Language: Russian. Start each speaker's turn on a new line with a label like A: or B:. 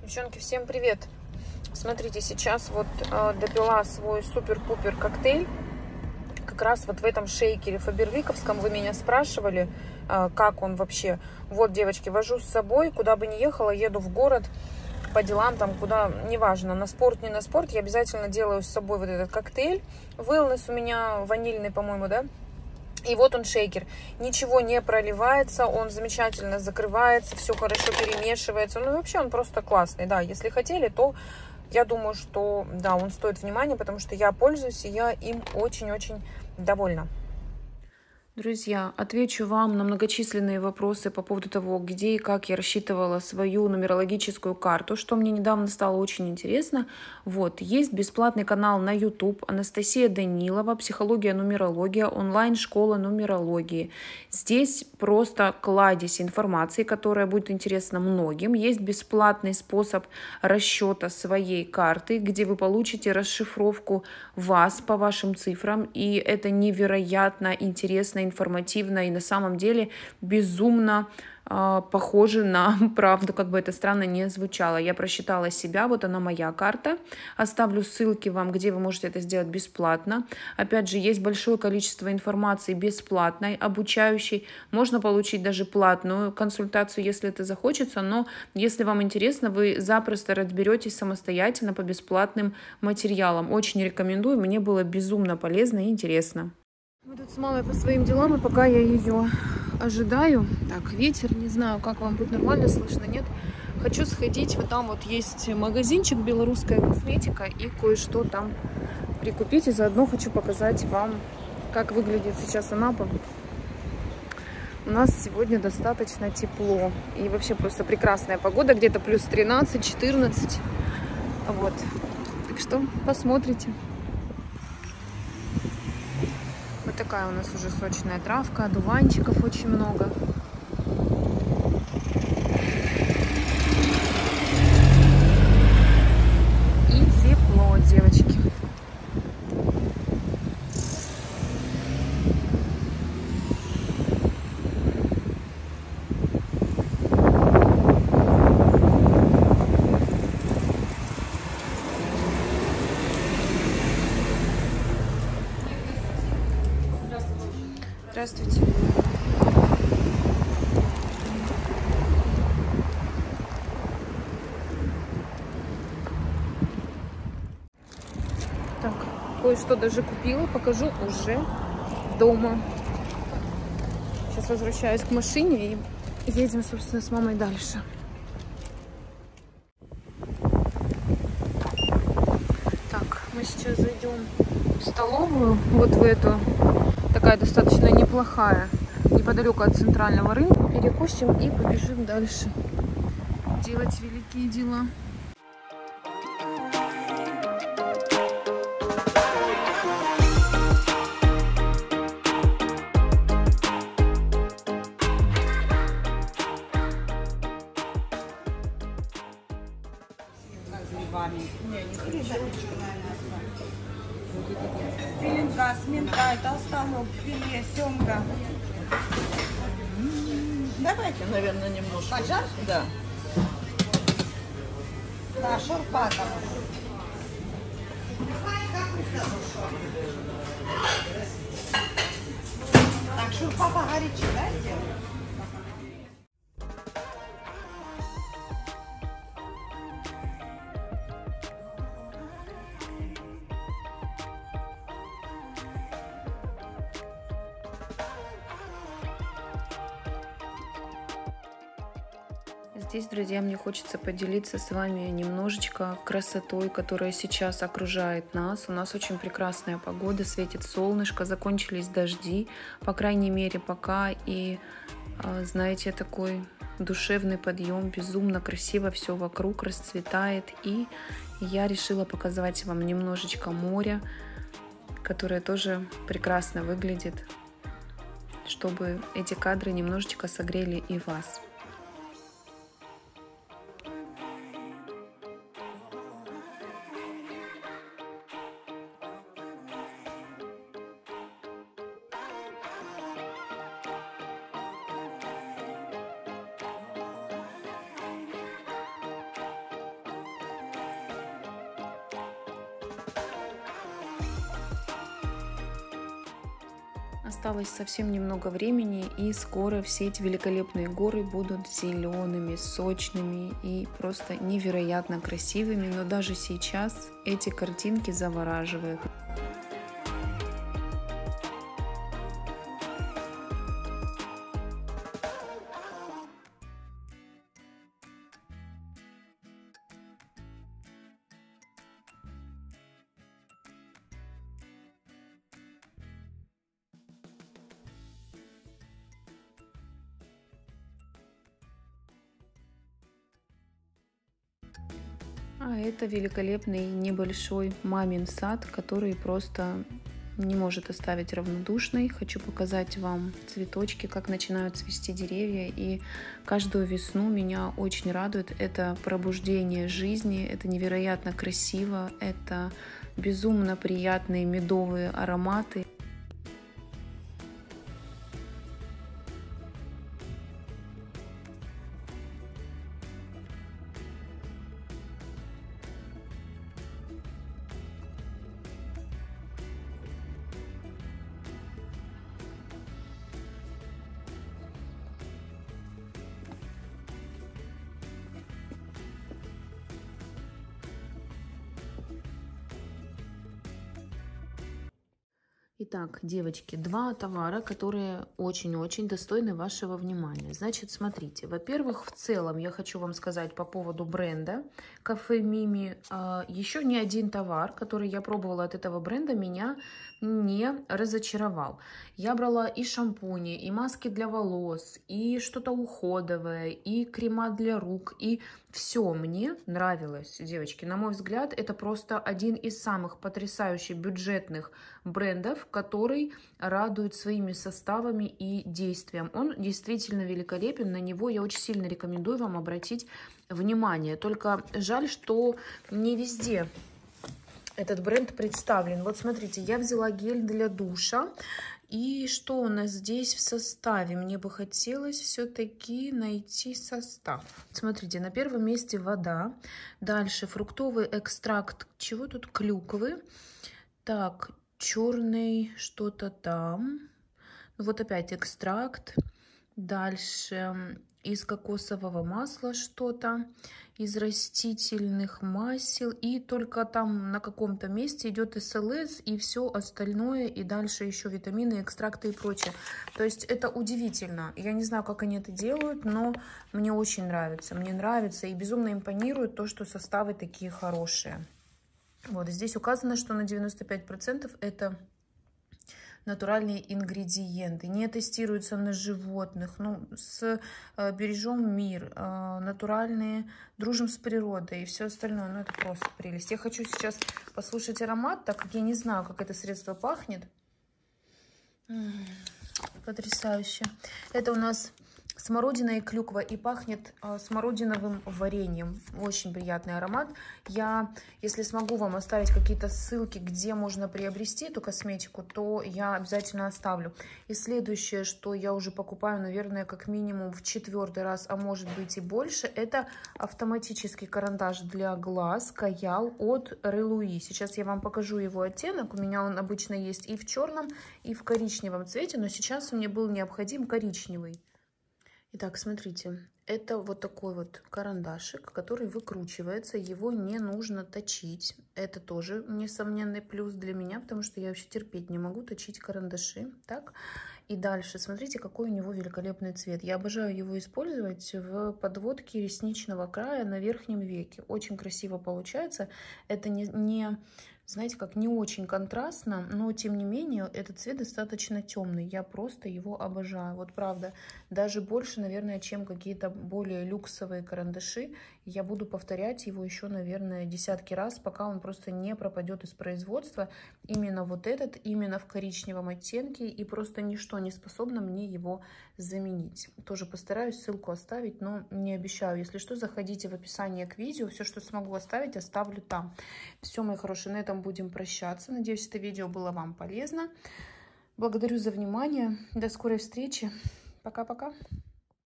A: Девчонки, всем привет! Смотрите, сейчас вот допила свой супер-пупер коктейль. Как раз вот в этом шейкере фаберликовском. Вы меня спрашивали, как он вообще. Вот, девочки, вожу с собой, куда бы ни ехала, еду в город по делам, там, куда, неважно, на спорт, не на спорт, я обязательно делаю с собой вот этот коктейль. Wellness у меня ванильный, по-моему, да? И вот он шейкер. Ничего не проливается, он замечательно закрывается, все хорошо перемешивается. Ну, вообще он просто классный, да. Если хотели, то я думаю, что, да, он стоит внимания, потому что я пользуюсь, и я им очень-очень довольна. Друзья, отвечу вам на многочисленные вопросы по поводу того, где и как я рассчитывала свою нумерологическую карту, что мне недавно стало очень интересно. Вот, есть бесплатный канал на YouTube Анастасия Данилова, психология, нумерология, онлайн-школа нумерологии. Здесь просто кладезь информации, которая будет интересна многим. Есть бесплатный способ расчета своей карты, где вы получите расшифровку вас по вашим цифрам, и это невероятно интересно, информативно и на самом деле безумно похоже на правду, как бы это странно не звучало. Я просчитала себя, вот она моя карта. Оставлю ссылки вам, где вы можете это сделать бесплатно. Опять же, есть большое количество информации бесплатной, обучающей. Можно получить даже платную консультацию, если это захочется, но если вам интересно, вы запросто разберетесь самостоятельно по бесплатным материалам. Очень рекомендую, мне было безумно полезно и интересно. Мы тут с мамой по своим делам, и пока я ее ожидаю, так, ветер, не знаю, как вам будет нормально слышно, нет, хочу сходить, вот там вот есть магазинчик «Белорусская косметика», и кое-что там прикупить, и заодно хочу показать вам, как выглядит сейчас Анапа. У нас сегодня достаточно тепло, и вообще просто прекрасная погода, где-то плюс 13-14, вот, так что посмотрите. Вот такая у нас уже сочная травка, одуванчиков очень много. И тепло, девочки. Здравствуйте. Так, кое-что даже купила, покажу уже дома. Сейчас возвращаюсь к машине и едем, собственно, с мамой дальше. Так, мы сейчас зайдем в столовую, вот в эту. Такая достаточно неплохая, неподалеку от центрального рынка. Перекусим и побежим дальше делать великие дела.
B: Пеленка, минтай, толстолоб, филе, семга. Давайте, наверное, немножко. Поджар? Да. Да, шурпа там. Так, шурпа погорячее, да, сделаем?
A: Здесь, друзья, мне хочется поделиться с вами немножечко красотой, которая сейчас окружает нас. У нас очень прекрасная погода, светит солнышко, закончились дожди, по крайней мере, пока. И, знаете, такой душевный подъем, безумно красиво все вокруг расцветает. И я решила показать вам немножечко моря, которое тоже прекрасно выглядит, чтобы эти кадры немножечко согрели и вас. Осталось совсем немного времени, и скоро все эти великолепные горы будут зелеными, сочными и просто невероятно красивыми. Но даже сейчас эти картинки завораживают. А это великолепный небольшой мамин сад, который просто не может оставить равнодушной. Хочу показать вам цветочки, как начинают цвести деревья. И каждую весну меня очень радует. Это пробуждение жизни, это невероятно красиво, это безумно приятные медовые ароматы. Итак, девочки, два товара, которые очень-очень достойны вашего внимания. Значит, смотрите. Во-первых, в целом я хочу вам сказать по поводу бренда Кафе Мими. Еще ни один товар, который я пробовала от этого бренда, меня не разочаровал. Я брала и шампуни, и маски для волос, и что-то уходовое, и крема для рук, и все мне нравилось, девочки. На мой взгляд, это просто один из самых потрясающих бюджетных брендов, который радует своими составами и действием. Он действительно великолепен, на него я очень сильно рекомендую вам обратить внимание. Только жаль, что не везде этот бренд представлен. Вот смотрите, я взяла гель для душа. И что у нас здесь в составе? Мне бы хотелось все-таки найти состав. Смотрите, на первом месте вода. Дальше фруктовый экстракт. Чего тут? Клюквы. Так, черный что-то там. Вот опять экстракт. Дальше из кокосового масла что-то, из растительных масел, и только там на каком-то месте идет СЛС и все остальное, и дальше еще витамины, экстракты и прочее. То есть это удивительно. Я не знаю, как они это делают, но мне очень нравится. Мне нравится и безумно импонирует то, что составы такие хорошие. Вот здесь указано, что на 95% это натуральные ингредиенты, не тестируются на животных, ну, бережем мир, натуральные, дружим с природой и все остальное, ну, это просто прелесть. Я хочу сейчас послушать аромат, так как я не знаю, как это средство пахнет. Потрясающе. Это у нас смородина и клюква, и пахнет смородиновым вареньем. Очень приятный аромат. Я, если смогу вам оставить какие-то ссылки, где можно приобрести эту косметику, то я обязательно оставлю. И следующее, что я уже покупаю, наверное, как минимум в 4-й раз, а может быть и больше, это автоматический карандаш для глаз Каял от Релуи. Сейчас я вам покажу его оттенок. У меня он обычно есть и в черном, и в коричневом цвете, но сейчас мне был необходим коричневый. Итак, смотрите, это вот такой вот карандашик, который выкручивается, его не нужно точить. Это тоже несомненный плюс для меня, потому что я вообще терпеть не могу точить карандаши. Так, и дальше, смотрите, какой у него великолепный цвет. Я обожаю его использовать в подводке ресничного края на верхнем веке. Очень красиво получается. Это знаете, как не очень контрастно, но тем не менее этот цвет достаточно темный. Я просто его обожаю. Вот правда, даже больше, наверное, чем какие-то более люксовые карандаши. Я буду повторять его еще, наверное, десятки раз, пока он просто не пропадет из производства. Именно вот этот, именно в коричневом оттенке, и просто ничто не способно мне его заменить. Тоже постараюсь ссылку оставить, но не обещаю. Если что, заходите в описание к видео. Все, что смогу оставить, оставлю там. Все, мои хорошие, на этом будем прощаться. Надеюсь, это видео было вам полезно. Благодарю за внимание. До скорой встречи. Пока-пока.